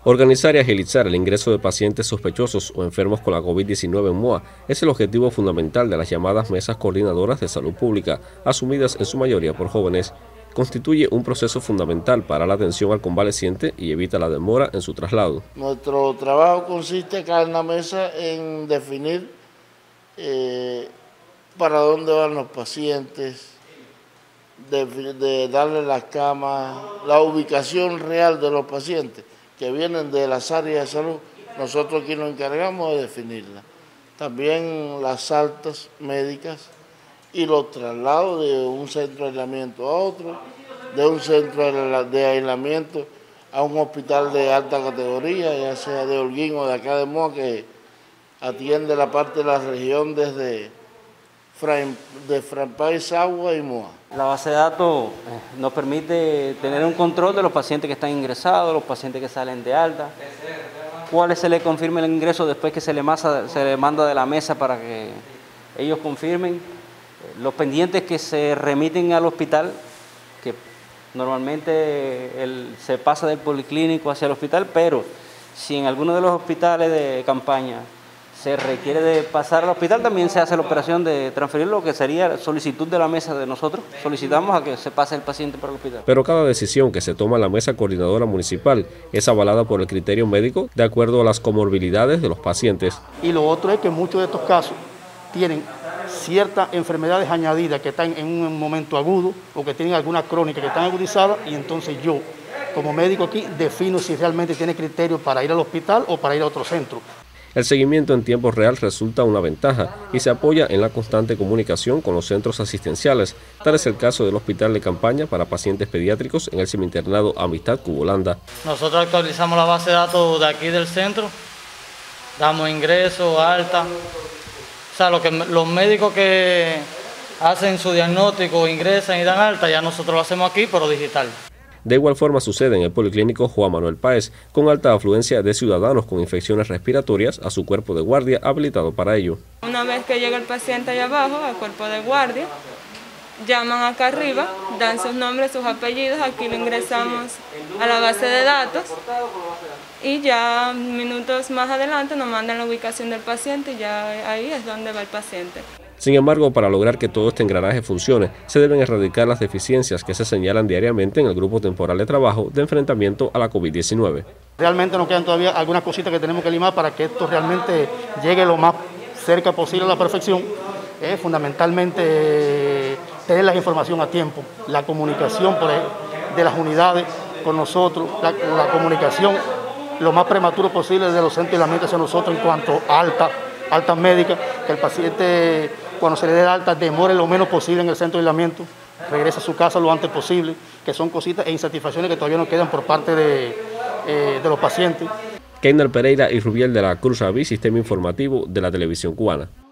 Organizar y agilizar el ingreso de pacientes sospechosos o enfermos con la COVID-19 en MOA es el objetivo fundamental de las llamadas mesas coordinadoras de salud pública, asumidas en su mayoría por jóvenes. Constituye un proceso fundamental para la atención al convaleciente y evita la demora en su traslado. Nuestro trabajo consiste acá en la mesa en definir para dónde van los pacientes, de darle las camas, la ubicación real de los pacientes que vienen de las áreas de salud. Nosotros aquí nos encargamos de definirla. También las altas médicas y los traslados de un centro de aislamiento a otro, de un centro de aislamiento a un hospital de alta categoría, ya sea de Holguín o de acá de Moa, que atiende la parte de la región desde Frampay, Sagua y Moa. La base de datos nos permite tener un control de los pacientes que están ingresados, los pacientes que salen de alta, cuáles se le confirma el ingreso después que se le manda de la mesa para que ellos confirmen, los pendientes que se remiten al hospital, que normalmente se pasa del policlínico hacia el hospital, pero si en alguno de los hospitales de campaña se requiere de pasar al hospital, también se hace la operación de transferir lo que sería solicitud de la mesa de nosotros. Solicitamos a que se pase el paciente para el hospital. Pero cada decisión que se toma en la mesa coordinadora municipal es avalada por el criterio médico de acuerdo a las comorbilidades de los pacientes. Y lo otro es que muchos de estos casos tienen ciertas enfermedades añadidas que están en un momento agudo o que tienen alguna crónica que están agudizadas, y entonces yo, como médico aquí, defino si realmente tiene criterio para ir al hospital o para ir a otro centro. El seguimiento en tiempo real resulta una ventaja y se apoya en la constante comunicación con los centros asistenciales. Tal es el caso del hospital de campaña para pacientes pediátricos en el semiinternado Amistad Cubolanda. Nosotros actualizamos la base de datos de aquí del centro, damos ingreso, alta. O sea, los médicos que hacen su diagnóstico, ingresan y dan alta, ya nosotros lo hacemos aquí, pero digital. De igual forma sucede en el Policlínico Juan Manuel Páez, con alta afluencia de ciudadanos con infecciones respiratorias a su cuerpo de guardia habilitado para ello. Una vez que llega el paciente allá abajo, al cuerpo de guardia, llaman acá arriba, dan sus nombres, sus apellidos, aquí lo ingresamos a la base de datos y ya minutos más adelante nos mandan la ubicación del paciente y ya ahí es donde va el paciente. Sin embargo, para lograr que todo este engranaje funcione, se deben erradicar las deficiencias que se señalan diariamente en el grupo temporal de trabajo de enfrentamiento a la COVID-19. Realmente nos quedan todavía algunas cositas que tenemos que limar para que esto realmente llegue lo más cerca posible a la perfección. Fundamentalmente tener la información a tiempo, la comunicación de las unidades con nosotros, la comunicación lo más prematuro posible de los centros de aislamiento hacia nosotros en cuanto a altas médicas, que el paciente cuando se le dé alta demore lo menos posible en el centro de aislamiento, regrese a su casa lo antes posible, que son cositas e insatisfacciones que todavía nos quedan por parte de los pacientes. Keiner Pereira y Rubiel de la Cruz Aví, Sistema Informativo de la Televisión Cubana.